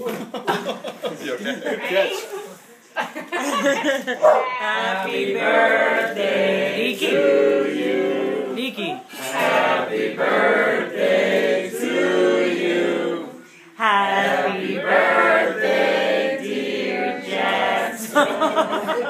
You okay? Ready? Happy birthday to you. Nikki. Happy birthday to you. Happy birthday, dear Jess.